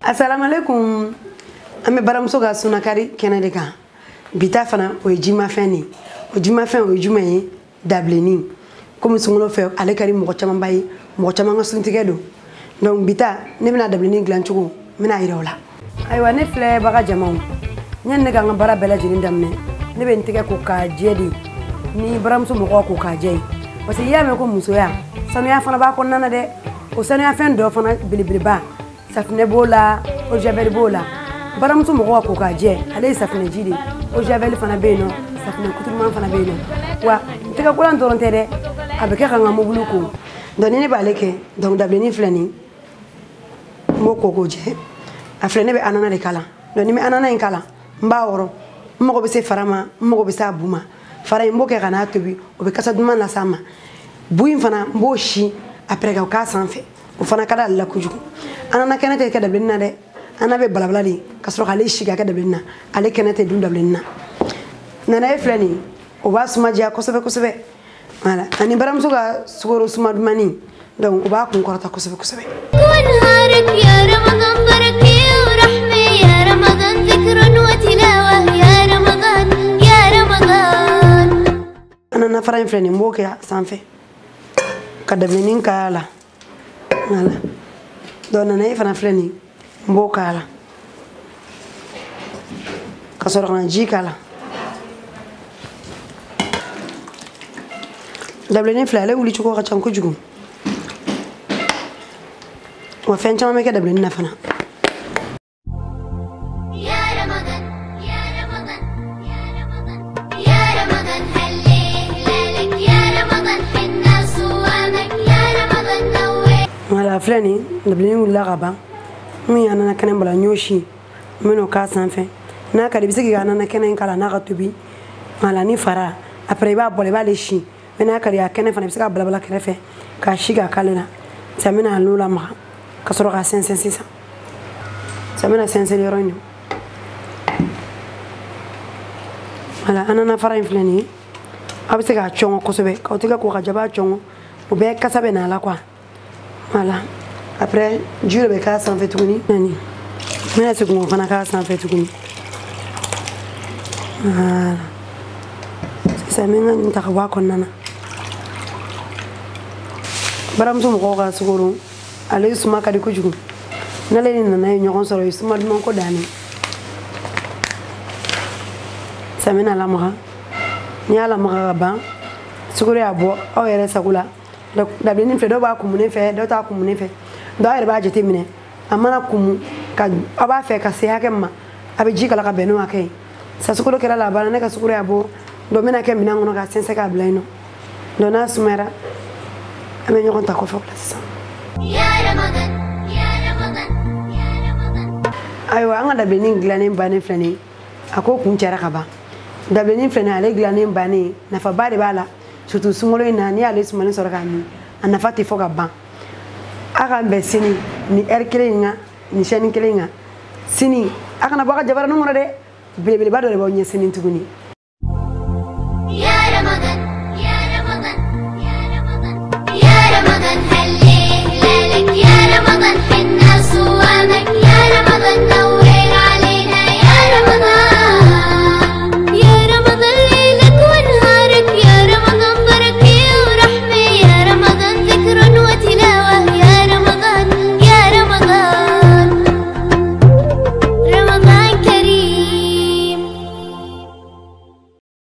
Assalamu alaikum. Ame baramuso ga sunakari kene kan. Bita fana o jima feni. O jima fen o juma yi dableni. Comme sungulo fe ale kari mo chama bayi, mo chama ngasuntige do. Donc bita ne bina dableni glanchugo, mina irola. Aywa ne fle baga jamaw. Nyen ne ga ngabara bela jini damne. Ne be ntige ko ka jedi. Ni baramuso mo ko ka jey. Parce que yame ko muso ya. Sanu ya fana ba ko nana de. O sanu ya fen do fana bilibili ba. Safne bola, o javel bola. Baramuso mo ko ka je. Ale safne jidi. O javel fana be no. Safne kuturman fana be no. Wa ntige ko lan doronte de. Abeke kan mo buluko. Donc ni ba leke, donc dableni flani. Mo ko ko je. Aflene be anana de kala. Donc ni me anana en kala. Mba woro. Mo ko be se farama, mo ko be sa buma. Fara mbo ke kana tobi, o be kasa duma na sama. Buin fana mbo shi après ka ka sanfe. O fana kada la kujugu. Anana kenete ke dablena de. Ana be balabala di. Kasro kale shi ga ke dablena. Ale kenete du dablena. Nana e flani. O ba suma ja kosobe kosobe. Voilà. Ani baramuso ga sugoro suma dumani. Donc o ba kun korata kosobe kosobe. ونهارك يا رمضان بركة ورحمة يا رمضان ذكر وتلاوة يا رمضان يا رمضان. أنا نفرين فلاني مبوكي سانفي. كدبلين كالا. voilà. Donc أنا يفنا فلاني مبوكالا. كسرنا جيكالا. دبلين فلاني ولي تشوكو كتشان كوجو. وفين شو ما كده دبلين نفنا. يا رمضان يا رمضان يا رمضان يا رمضان هلي هلالك يا رمضان حنا صوامك يا رمضان نوّر. voilà فلاني دبلين ولا غابا. مي أنا كنا بلا نيوشي منو كاسان فين. نا كده بيسكي أنا كنا إنكلا ناقتوبي. voilà ni fara. après il va boler va les chi. منا كده كنا فنا بيسكي بلا بلا كده فين. كاشيكا كالنا. سامنا لولا ما. كسروا غاسين سنسيسا سامنا سنسل يروني هلا أنا نفرين فلاني أبسك أشون كوسبة كوتيك كوكا جبا أشون وبيك كسبة نالا كوا هلا après جيل بكاس سان فتوني ناني من أسكون فانا كاس سان فتوني هلا سامنا نتخوا كوننا برامسو مقوقا سكورو ale suma kadi kujugu nale ni nana nyogon soro suma dum ko dani samina la maga ni ala maga ba sugure abo o yere sagula da benin fe do ba kumune fe do ta kumune fe do yere ba jete mine amana kumu ka aba fe ka se hakemma abi jikala ka benu akai sa suguro kala la bana ne ka sugure abo do mina ke mina ngono ka sense ka blaino do na sumera ame nyogon ta ko fo place يا رمضان يا رمضان يا رمضان. أيوة أنا دبلين غلانين باني فلاني أكو كونشارا كبا دبلين فلاني على غلانين باني نفبالي بالا شو سمولو إناني على سمولين سرقامي أنا فاتي فوق أبان أكان بسيني ni erkelinga ni shani kelinga sini akana baka jabara nungona de bele bado le bonye sini tuguni يا رمضان يا رمضان يا رمضان يا رمضان هلي هلالك يا رمضان